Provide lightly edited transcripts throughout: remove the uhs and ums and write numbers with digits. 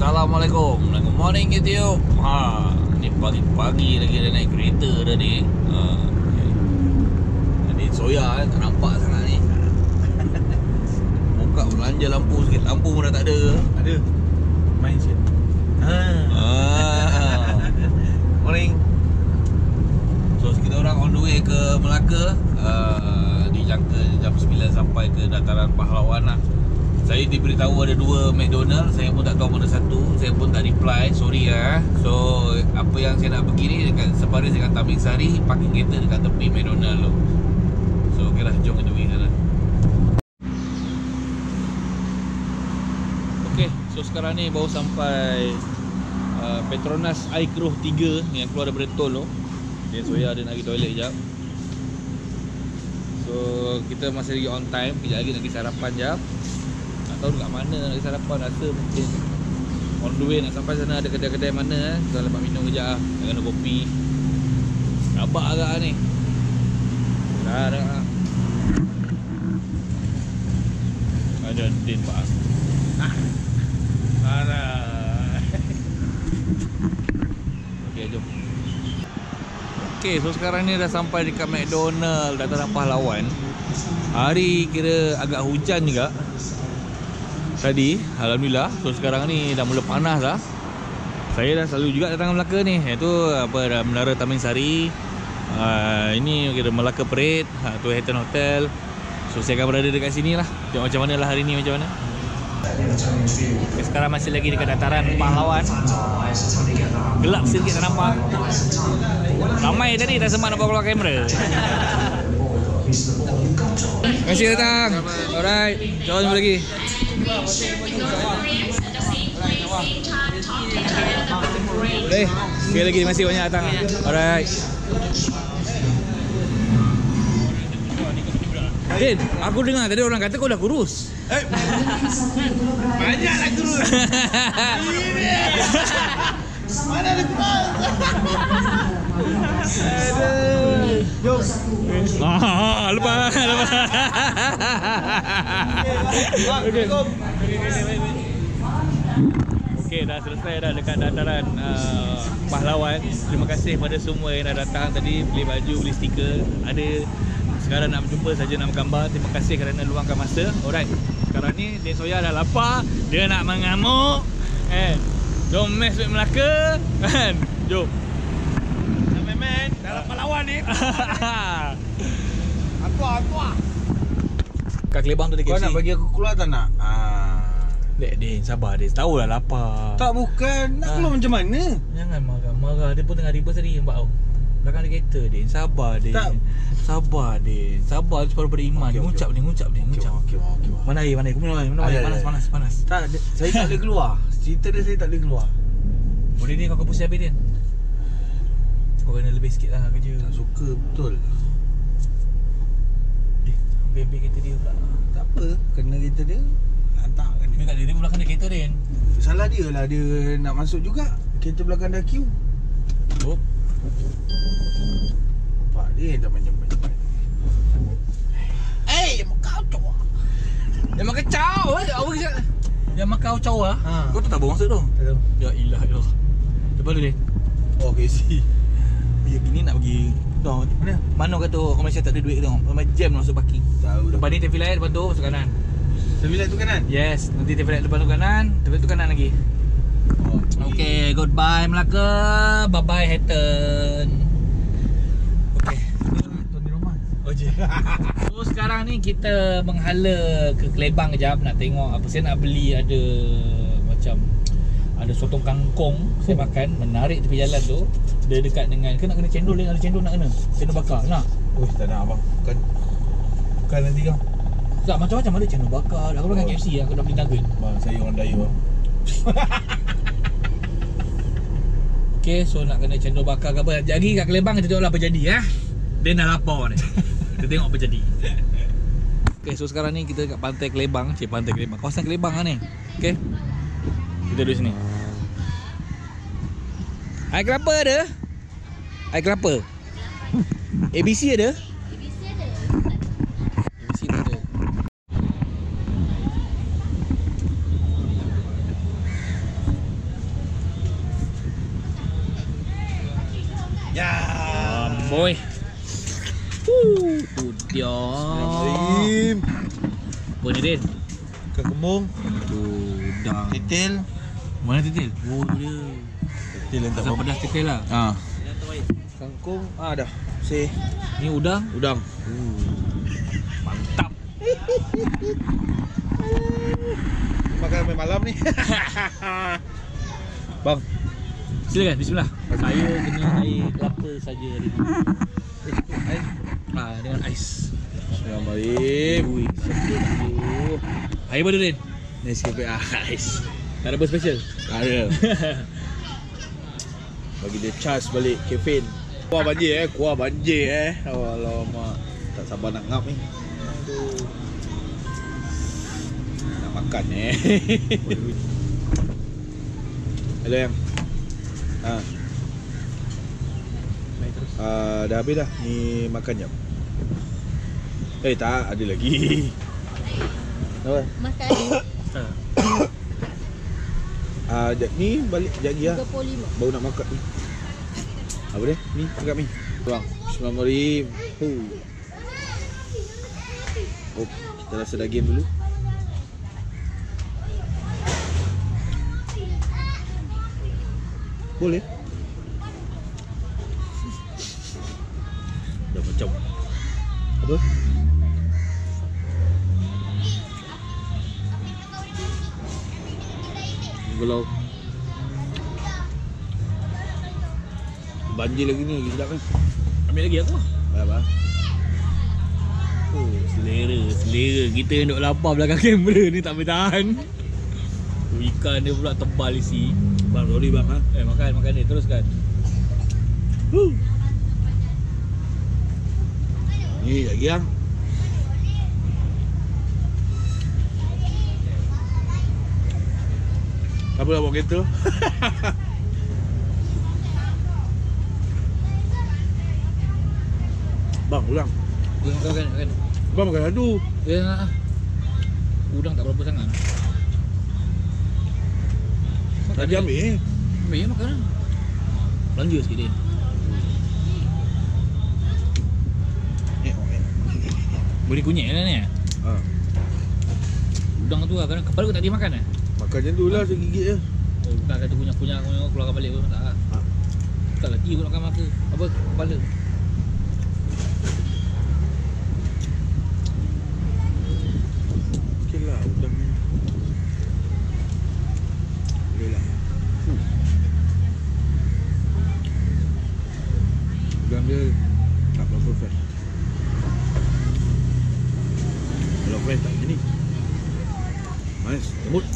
Assalamualaikum. Good morning YouTube. Ni pagi-pagi lagi dah naik kereta dah ni. Ni soya tak nampak sangat ni. Buka belanja lampu sikit. Lampu pun dah tak ada. Ada. Main sikit. Morning. So kita orang on the way ke Melaka. Dijangka jam 9 sampai ke Dataran Pahlawan lah. Saya diberitahu ada 2 McDonald. Saya pun tak tahu mana satu. Saya pun tak reply. Sorry lah. So apa yang saya nak pergi ni dekat sebaris dekat Tamik Sari. Parking kereta dekat tepi McDonald tu. So ok lah, jom kita pergi sana. Ok, so sekarang ni baru sampai Petronas Air Keruh 3 yang keluar daripada tol tu. Dia Soya ada nak pergi toilet sekejap. So kita masih lagi on time. Kejap lagi nak pergi sarapan sekejap. Tak tahu dekat mana nak pergi sarapan. Rasa mungkin on the way nak sampai sana ada kedai-kedai mana kita lepas minum kejap lah. Nak kena kopi. Rabak agak ni. Dah ada Din pak. Okay, jom. Okay, so sekarang ni dah sampai dekat McDonald Dataran Pahlawan. Hari kira agak hujan juga tadi, alhamdulillah. So sekarang ni dah mula panas lah. Saya dah selalu juga datang ke Melaka ni. Itu apa, Menara Tamik Sari. Ini kira Melaka Parade. Tu Hilton Hotel. So saya akan berada dekat sini lah. Tengok macam mana lah hari ni, macam mana. Sekarang masih lagi dekat Dataran Pahlawan. Gelap sikit tak nampak. Ramai tadi dah sempat nampak keluar kamera. Terima kasih datang. Alright, jom jumpa lagi. Boleh. Sekali lagi, terima kasih banyak datang. Alright. Din, aku dengar tadi orang kata kau dah kurus. Banyaklah kurus. Mana ada kurus? Jom. Lepas. Okey, dah selesai dah dekat Dataran Pahlawan. Terima kasih pada semua yang dah datang tadi, beli baju, beli stiker. Ada sekarang nak berjumpa saja, nak bergambar. Terima kasih kerana luangkan masa. Alright. Sekarang ni Din Soya dah lapar, dia nak mengamuk. Jom mes duit Melaka. Jom. Men, dalam Pahlawan ni. Aku. Kat Kelebang tu ada KFC. Kau nak bagi aku keluar tak nak? Dek, Din, sabar Din. Tahu lah lapar. Tak, bukan. Nak keluar macam mana? Jangan marah. Dia pun tengah ribut tadi nampak tau. Belakang ada kereta, Din. Sabar, Din. Tak. Sabar, Din. Sabar separuh beriman. Okay, Ngucap, Din. Ngucap. Okey. Mana air? Kau minum air. Panas. Tak, saya tak boleh keluar. Cerita dia saya tak boleh keluar. Boleh Din, kau ke pusing habis, Din. Kau kena lebih sikit lah kerja. Tak suka betul. Ambil kereta dia pula. Tak apa, kena kereta dia. Hantar kan Dia dia. kat dia belakang ada kereta, Din. Salah dia lah, dia nak masuk juga. Kereta belakang dah queue. Oh. Nampak dia tak macam-macam. Jangan kacau. Dia makan caw. Apa kisah? Dia makan caw lah. Kau tu tak bawa maksud tu? Tak tahu. Ya ilah. Lepas tu, Din. Oh, KC. Ya gini nak pergi. Tahu Mana? Mana kata Malaysia tak ada duit tu. Memang jam masuk parking. Tahu dah. Depan ni TV light, depan tu masuk kanan. Sembilan tu kanan? Yes, nanti TV light depan tu kanan, TV tu kanan lagi. Okay, goodbye Melaka. Bye bye Hilton. Okay. Tony Roman. Oh je. So sekarang ni kita menghala ke Kelebang kejap nak tengok apa. Saya nak beli ada macam ada sotong kangkung saya makan, menarik tepi jalan tu. Dia dekat dengan kena cendol, dia ada cendol nak kena. Cendol bakar. Nak? Tak nak abang. Bukan nanti kau. Tak, macam-macam ada cendol bakar. Aku dengan KFC aku dah beli nugget. Bang, saya orang Daya bang. Okay, so nak kena cendol bakar ke apa. Jadi kat Kelebang kita tengoklah apa jadi ya. Dia dah lapar ni. Kita tengok apa jadi. Okay, so sekarang ni kita dekat Pantai Kelebang. Pantai Kelebang, kawasan Kelebang lah ni. Okay, kita duduk sini. Air kelapa ada? Air kelapa? ABC ada? ABC tak ada. boy. Tu dia. Bismillahirrahmanirrahim. Apa ni Din? Ikan kembung, Tu udang. titil. Mana titil? Oh tu dia. Titil yang tak Asam apa. pedas titil lah. Kangkung, dah. Si Ni udang. udang. Mantap. Makan sampai malam ni. Bang, Silakan, bismillah. Saya kena air kelapa saja hari ni. Dengan ais. Bismillahirrahmanirrahim. Ui, sedap tu. Air apa tu Din? Nescafe ais. Tak ada apa special? Ada. Bagi dia charge balik kafein. Kuah banjir Alamak. Tak sabar nak ngap ni. Aduh. Nak makan Hello yang. Dah habis dah. Ni makan jap. Tak, ada lagi. Apa? Makan Ni balik sekejap lagi lah. 35. Baru nak makan ni. Apa dia? Ni, cakap ni. Bang, Bismillahirrahmanirrahim. Oh, kita rasa daging dulu. Boleh. Dah macam apa? Kalau banjir lagi ni lagi sedap kan? Ambil lagi aku. Apa? Oh, selera. Kita yang duk lapar belakang kamera ni tak boleh tahan. Ikan dia pula tebal isi. Bang, sorry bang Makan ni, teruskan. Ni lagi yang. Apa dah bawa kereta? Bang, ulang. Makan. Bang makan satu. Ya. Udang tak berapa sangat. Tadi ambil Ambil je makan lah. Belanja sikit Din. Boleh kunyit lah ni. Udang tu lah, kepala aku tak dia makan lah. Makan macam tu lah, segigit je. Oh, bukan kata kunyah-kunyah keluarkan balik pun tak lah. Tak lagi aku nak makan maka. Apa? Kepala. Okey lah, udang ni. Boleh lah. Udang dia tak berapa fresh. Kalau fresh tak macam ni. Manis, lembut.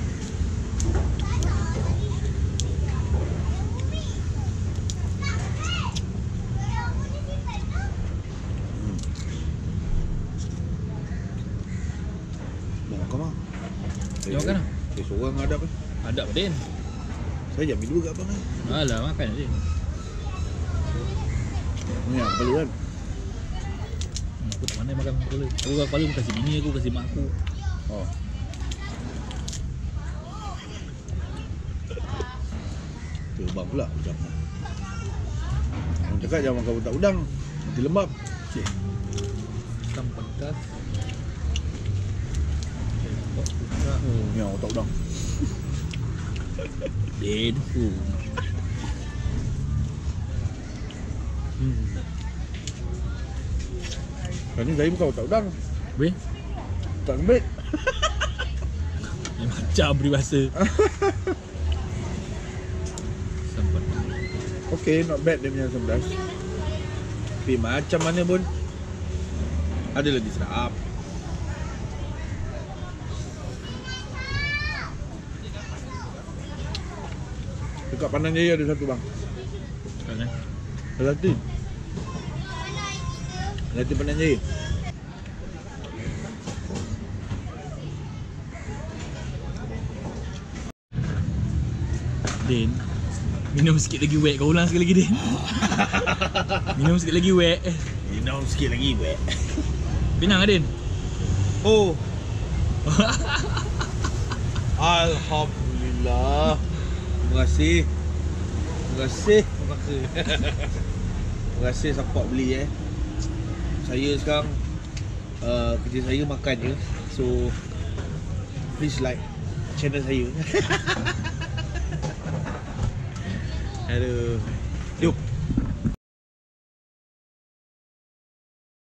Mau makan bang? Jom makan lah. Saya seorang hadap ni. Ada apa Din? Saya ambil dua kat abang kan. Alah, makan Din. Ni yang kepala kan. Aku tak pandai makan kepala. Aku kepala aku kasih bini aku, kasih mak aku. Oh. Tu abang pula udang. Orang cakap jangan makan otak udang. Nanti lembab. Cik. Asam pedas. Ni yang otak udang. Din. Ni saya bukan otak udang. Weh, Tak kembit. macam peribahasa. Asam pedas. Okay, not bad dia punya asam pedas. Tapi macam mana pun ada lagi sedap. Dekat Pandan Jaya ada satu bang. Kan? Melati. Melati Pandan Jaya. Din, minum sikit lagi wet. Kau ulang sekali lagi Din. Minum sikit lagi wet. Minum sikit lagi weh. Pinang Din. Oh. Alhamdulillah. Terima kasih. Terima kasih. Terima kasih. Terima kasih support beli Saya sekarang kerja saya makan je. So please like channel saya. Aduh. Jom.